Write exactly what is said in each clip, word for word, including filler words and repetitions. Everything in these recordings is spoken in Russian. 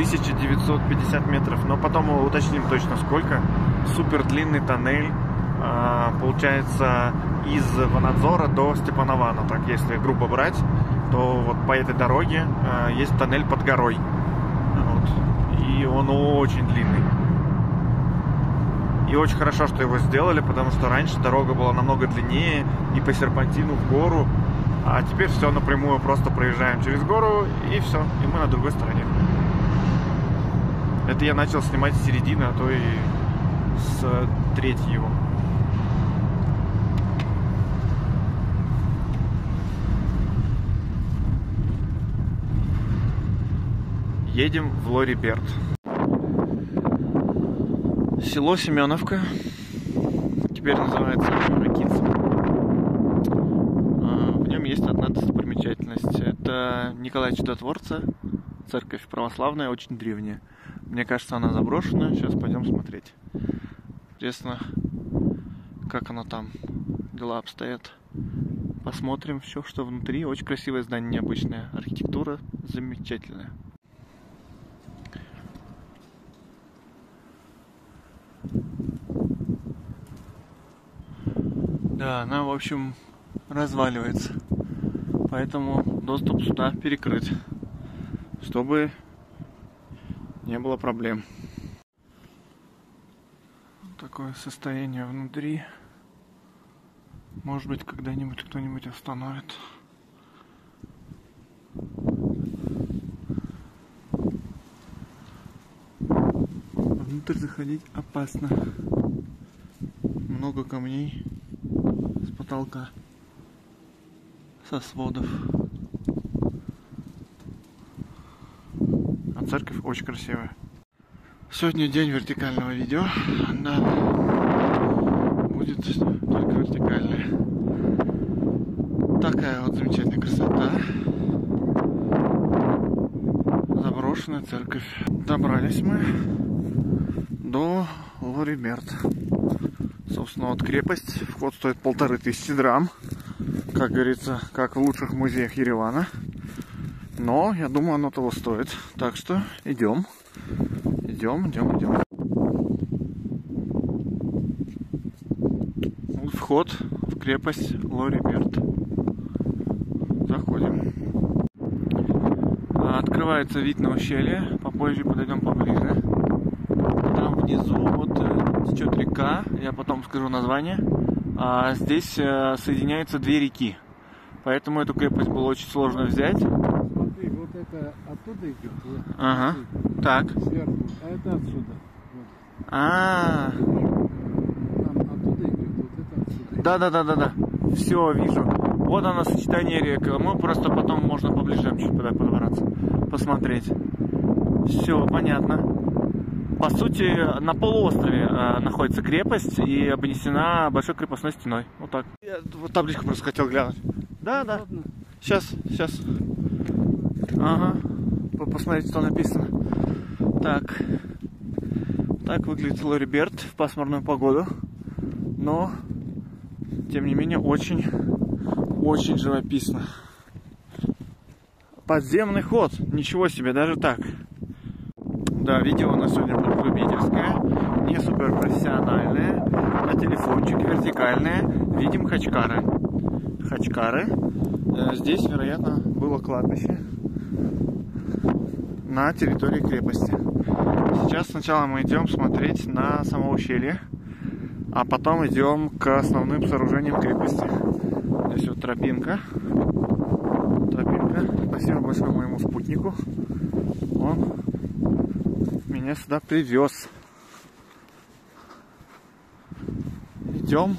тысяча девятьсот пятьдесят метров, но потом мы уточним точно сколько. Супер длинный тоннель, получается, из Ванадзора до Степанована. Так, если грубо брать, то вот по этой дороге есть тоннель под горой. Вот. И он очень длинный. И очень хорошо, что его сделали, потому что раньше дорога была намного длиннее и по серпантину в гору. А теперь все напрямую, просто проезжаем через гору и все, и мы на другой стороне. Это я начал снимать с середины, а то и с третьей его. Едем в Лориберт. Село Семеновка, теперь называется Ракитск. В нем есть одна достопримечательность. Это Николая Чудотворца, церковь православная, очень древняя. Мне кажется, она заброшена. Сейчас пойдем смотреть. Интересно, как оно там, дела обстоят. Посмотрим все, что внутри. Очень красивое здание, необычное. Архитектура замечательная. Да, она, в общем, разваливается. Поэтому доступ сюда перекрыт, чтобы не было проблем. Такое состояние внутри. Может быть, когда-нибудь кто-нибудь остановит. Внутрь заходить опасно. Много камней с потолка, со сводов. А церковь очень красивая. Сегодня день вертикального видео. Да, будет только вертикальное. Такая вот замечательная красота. Заброшенная церковь. Добрались мы до Лориберт. Собственно, вот крепость. Вход стоит полторы тысячи драм. Как говорится, как в лучших музеях Еревана. Но, я думаю, оно того стоит. Так что, идем. Идем, идем, идем. Вот вход в крепость Лориберт. Заходим. Открывается вид на ущелье. Попозже подойдем поближе. Там внизу вот течет река. Я потом скажу название. А здесь соединяются две реки. Поэтому эту крепость было очень сложно взять. Смотри, вот это оттуда идет. Вот, ага. Смотри, так. Сверху. А это отсюда. Вот. А. -а, -а. Там оттуда идет, вот это отсюда. Да, да, да, да, да. Все, вижу. Вот оно сочетание рек. Мы просто потом можно поближе чуть подобраться, посмотреть. Все, понятно. По сути, на полуострове э, находится крепость и обнесена большой крепостной стеной. Вот так. Я вот табличку просто хотел глянуть. Да, да. Сейчас, сейчас. Ага. Посмотрите, что написано. Так. Так выглядит Лориберт в пасмурную погоду. Но, тем не менее, очень, очень живописно. Подземный ход. Ничего себе, даже так. Да, видео у нас сегодня будет любительское, не суперпрофессиональное, на телефончик вертикальное. Видим Хачкары. Хачкары. Здесь, вероятно, было кладбище на территории крепости. Сейчас сначала мы идем смотреть на само ущелье, а потом идем к основным сооружениям крепости. Здесь вот тропинка. Тропинка. Спасибо большое моему спутнику. Он меня сюда привез. Идем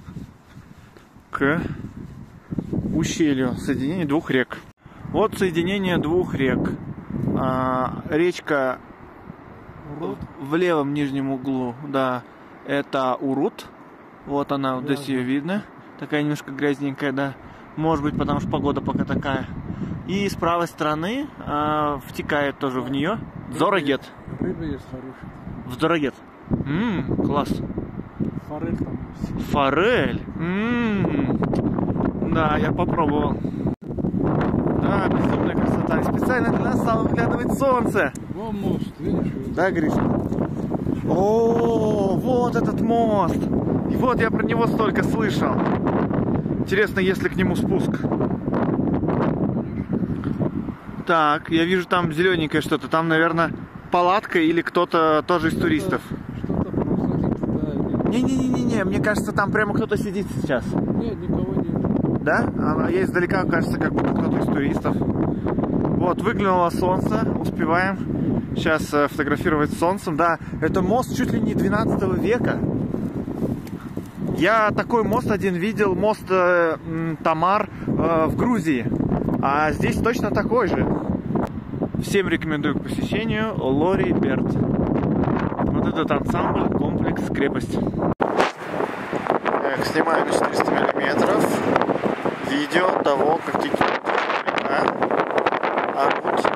к ущелью, соединение двух рек. Вот соединение двух рек. А, речка Урут. В левом нижнем углу, да, это Урут. Вот она, вот здесь ее видно. Такая немножко грязненькая, да. Может быть, потому что погода пока такая. И с правой стороны а, втекает тоже в нее Дзорагет. Рыба есть хорошая. В Дзорагет. Ммм, класс. Форель там есть. Форель. Ммм. Да, я попробовал. Да, безумная красота. Так, специально для нас стало выглядывать солнце. О, мост, видишь? Да, Гриша? О, вот этот мост. И вот я про него столько слышал. Интересно, есть ли к нему спуск. Так, я вижу там зелененькое что-то. Там, наверное, палатка или кто-то тоже из туристов. Что-то просто туда. Не-не-не-не, мне кажется, там прямо кто-то сидит сейчас. Нет, никого нет. Да? А я издалека, кажется, как будто кто-то из туристов. Вот, выглянуло солнце, успеваем сейчас фотографировать с солнцем. Да, это мост чуть ли не двенадцатого века. Я такой мост один видел, мост э, Тамар э, в Грузии. А здесь точно такой же. Всем рекомендую к посещению Лори Берт. Вот этот ансамбль, комплекс, крепость. Так, снимаю на четыреста миллиметров видео того, как текет река. А вот,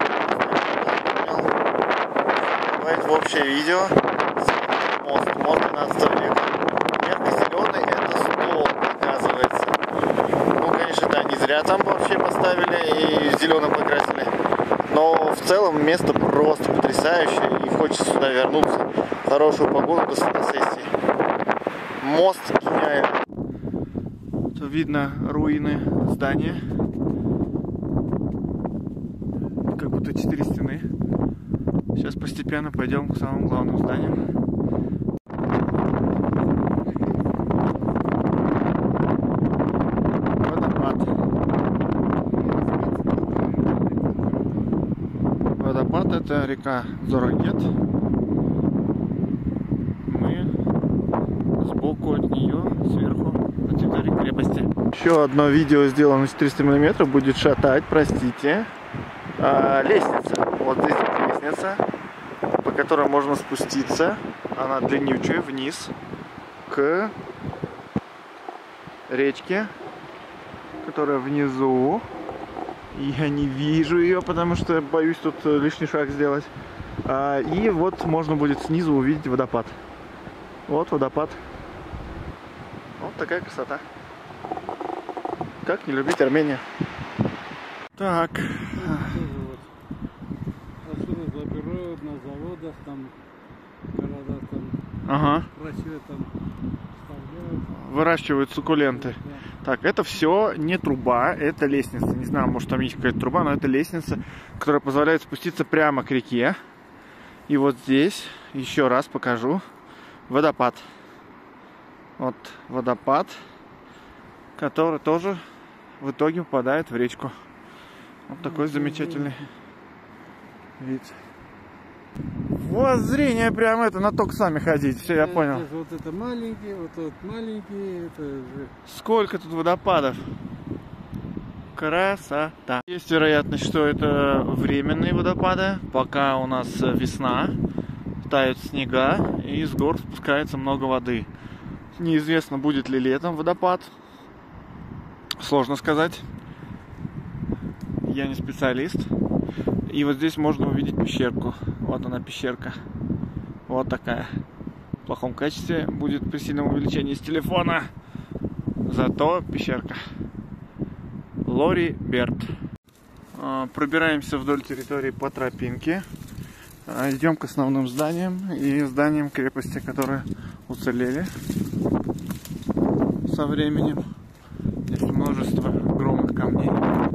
давайте в общее видео. Мост, мост двенадцатого века. Ярко-зеленый это стол, оказывается. Ну, конечно, да, не зря там вообще поставили и зеленым покрасили. Но в целом место просто потрясающее и хочется сюда вернуться. Хорошую погоду до фотосессии. Мост гениальный. Тут видно руины здания. Как будто четыре стены. Сейчас постепенно пойдем к самым главным зданиям. Водопад. Водопад — это река Зорогет. Мы сбоку от нее, сверху, на территории крепости. Еще одно видео сделано на четыреста миллиметров. Будет шатать, простите. А, лестница. Вот здесь лестница, по которой можно спуститься. Она длиннючая вниз к речке, которая внизу. Я не вижу ее, потому что боюсь тут лишний шаг сделать. А, и вот можно будет снизу увидеть водопад. Вот водопад. Вот такая красота. Как не любить Армению? Так. Отсюда забирают на заводах, там города там Ага. красиво там вставляют. Выращивают суккуленты. Да. Так, это все не труба, это лестница. Не знаю, может там есть какая-то труба, но это лестница, которая позволяет спуститься прямо к реке. И вот здесь, еще раз покажу, водопад. Вот водопад, который тоже в итоге попадает в речку. Вот такой замечательный вид. Вот зрение прям это, на ток сами ходить. Все, я Это, понял. Вот это маленький, вот этот маленький, это же... Сколько тут водопадов. Красота. Есть вероятность, что это временные водопады, пока у нас весна, тают снега и из гор спускается много воды. Неизвестно, будет ли летом водопад. Сложно сказать. Я не специалист. И вот здесь можно увидеть пещерку. Вот она, пещерка. Вот такая. В плохом качестве будет при сильном увеличении с телефона. Зато пещерка. Лори Берт. Пробираемся вдоль территории по тропинке. Идем к основным зданиям и зданиям крепости, которые уцелели со временем. Здесь множество огромных камней.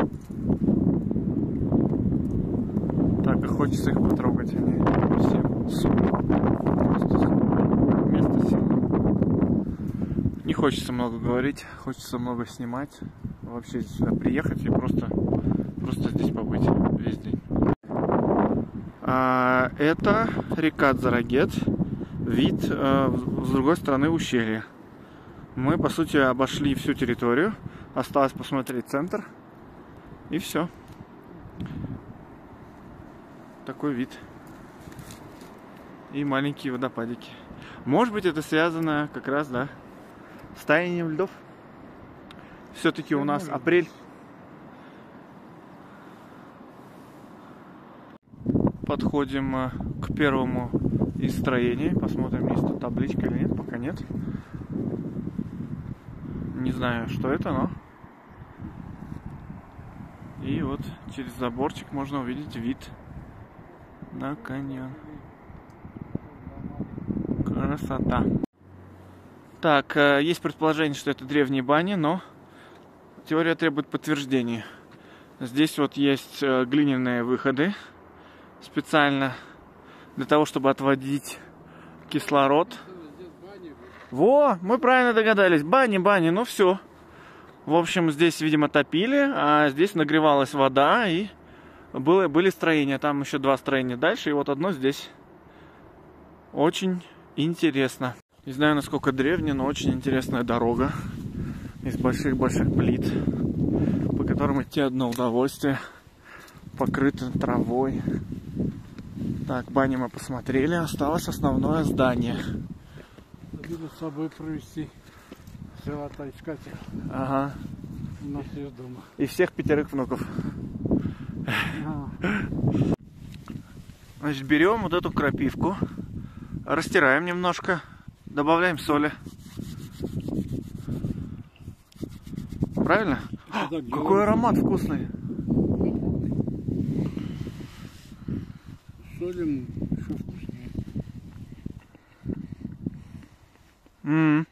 Так и хочется их потрогать. Они всем супер. Просто супер. Место силы. Не хочется много говорить, хочется много снимать. Вообще сюда приехать и просто, просто здесь побыть весь день. А, это река Зорогет. Вид а, с другой стороны ущелья. Мы, по сути, обошли всю территорию. Осталось посмотреть центр. И все. Такой вид. И маленькие водопадики. Может быть, это связано как раз, да, с таянием льдов. Все-таки у нас апрель. Подходим к первому из строений. Посмотрим, есть тут табличка или нет. Пока нет. Не знаю, что это, но И вот через заборчик можно увидеть вид на каньон. Красота. Так, есть предположение, что это древние бани, но теория требует подтверждения. Здесь вот есть глиняные выходы специально для того, чтобы отводить кислород. Во, мы правильно догадались. Бани, бани, ну все. В общем, здесь, видимо, топили, а здесь нагревалась вода, и было, были строения. Там еще два строения дальше, и вот одно здесь. Очень интересно. Не знаю, насколько древняя, но очень интересная дорога из больших-больших плит, по которым идти одно удовольствие. Покрыты травой. Так, бани мы посмотрели, осталось основное здание. Надо с собой провести. Золотоискатель. Ага. У нас есть дома. И всех пятерых внуков. А. Значит, берем вот эту крапивку, растираем немножко, добавляем соли. Правильно? О, какой аромат вкусный. Солим еще вкуснее. М-м.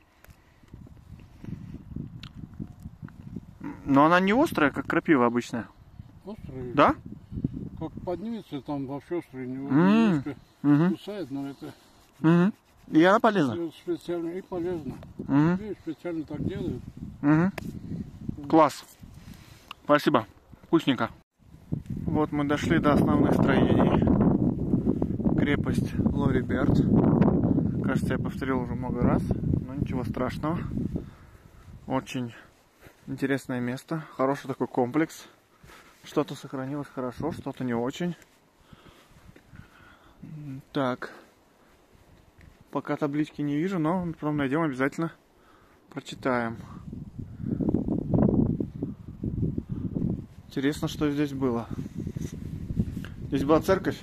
Но она не острая, как крапива обычная. Острый? Да? Как поднимется, там вообще острый, не М-м. немножко кусает, но это... М-м. И она полезна? Специально и полезно. М-м. И специально так делают. М-м. Класс. Спасибо. Вкусненько. Вот мы дошли до основных строений. Крепость Лориберт. Кажется, я повторил уже много раз, но ничего страшного. Очень интересное место. Хороший такой комплекс. Что-то сохранилось хорошо, что-то не очень. Так. Пока таблички не вижу, но потом найдем, обязательно прочитаем. Интересно, что здесь было. Здесь была церковь.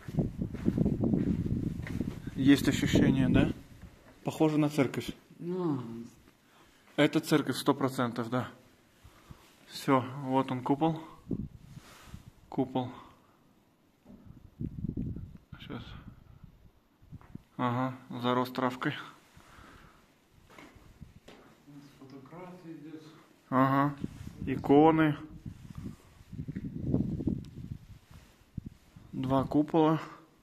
Есть ощущение, да? Похоже на церковь. А. Это церковь сто процентов, да. Все, вот он купол. Купол. Сейчас. Ага, зарос травкой. Фотографии здесь. Ага, иконы. Два купола.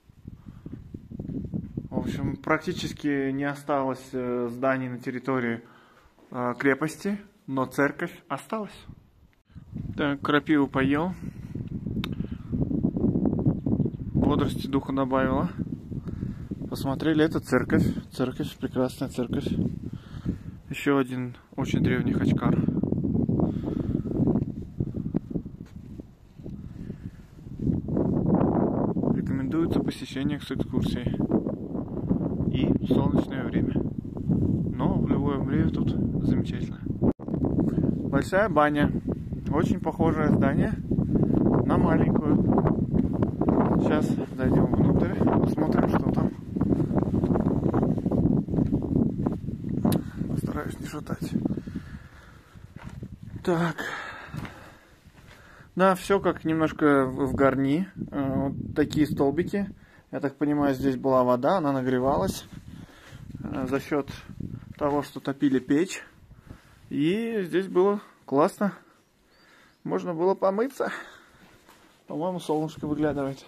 В общем, практически не осталось зданий на территории э, крепости, но церковь осталась. Так, крапиву поел. Бодрости духа добавила. Посмотрели, это церковь. Церковь, прекрасная церковь. Еще один очень древний Хачкар. Рекомендуется посещение с экскурсией. И в солнечное время. Но в любое время тут замечательно. Большая баня. Очень похожее здание на маленькую. Сейчас зайдем внутрь, посмотрим, что там. Постараюсь не шатать. Так. Да, все как немножко в гарни. Вот такие столбики. Я так понимаю, здесь была вода, она нагревалась за счет того, что топили печь. И здесь было классно. Можно было помыться. По-моему, солнышко выглядывает.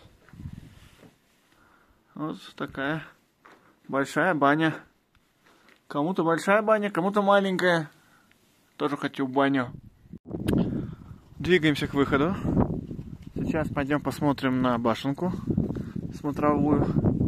Вот такая большая баня. Кому-то большая баня, кому-то маленькая. Тоже хочу баню. Двигаемся к выходу. Сейчас пойдем посмотрим на башенку смотровую.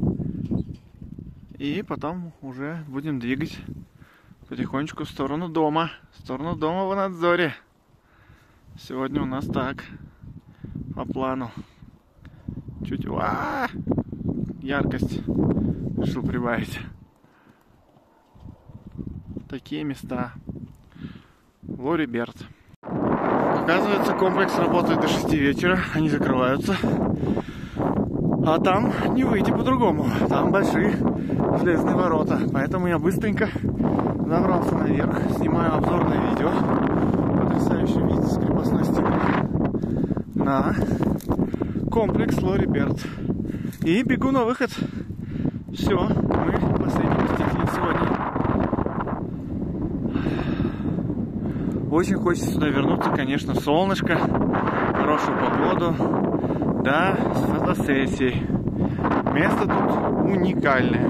И потом уже будем двигать потихонечку в сторону дома. В сторону дома в Анадзоре. Сегодня у нас так. По плану. Чуть... А-а-а! Яркость решил прибавить. Такие места. Лориберт. Оказывается, комплекс работает до шести вечера. Они закрываются. А там не выйти по-другому. Там большие железные ворота. Поэтому я быстренько забрался наверх. Снимаю обзорное видео. Потрясающий вид с крепостной стены. на комплекс Лориберт. И бегу на выход. Все, мы последний посетитель сегодня. Очень хочется сюда вернуться, конечно, солнышко, хорошую погоду, да, с фотосессией. Место тут уникальное.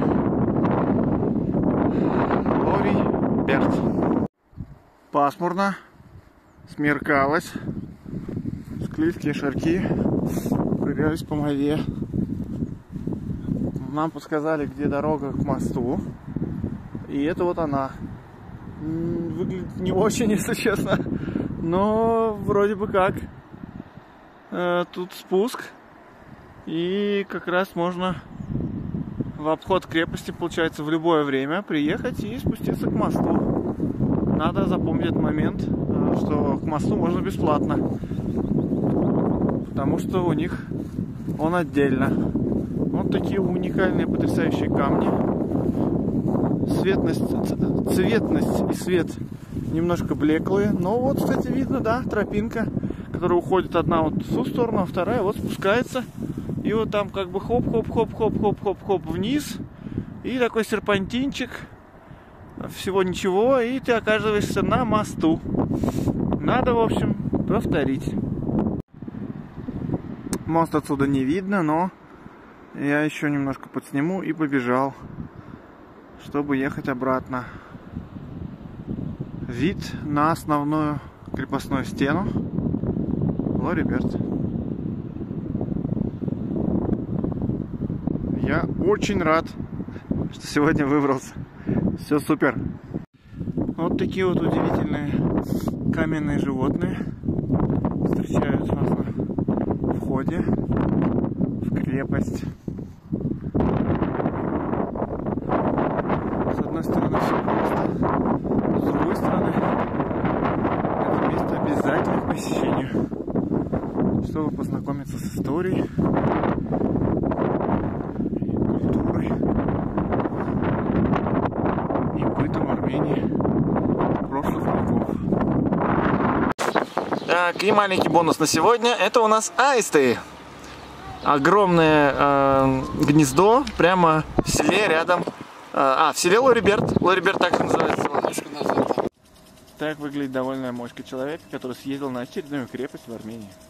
Лориберт. Пасмурно, смеркалось, склизкие шарки ковырялись по воде. Нам подсказали, где дорога к мосту, и это вот она. Выглядит не очень, если честно, но вроде бы как. Э, тут спуск, и как раз можно в обход крепости, получается, в любое время приехать и спуститься к мосту. Надо запомнить этот момент, что к мосту можно бесплатно, потому что у них он отдельно. Вот такие уникальные, потрясающие камни. Цветность, цветность и свет немножко блеклые. Но вот, кстати, видно, да, тропинка, которая уходит одна вот в ту сторону, а вторая вот спускается. И вот там как бы хоп-хоп-хоп-хоп-хоп-хоп-хоп вниз. И такой серпантинчик. Всего ничего. И ты оказываешься на мосту. Надо, в общем, повторить. Мост отсюда не видно, но я еще немножко подсниму и побежал, чтобы ехать обратно. Вид на основную крепостную стену Лориберт. Я очень рад, что сегодня выбрался. Все супер. Вот такие вот удивительные каменные животные встречают нас на входе в крепость. С одной стороны все просто, с другой стороны это место обязательно к посещению, чтобы познакомиться с историей и культурой и бытом Армении прошлых веков. Так, и маленький бонус на сегодня, это у нас аисты. Огромное э, гнездо прямо в селе рядом. А, в селе Лориберт. Лориберт так и называется. Так выглядит довольная мочка человека, который съездил на очередную крепость в Армении.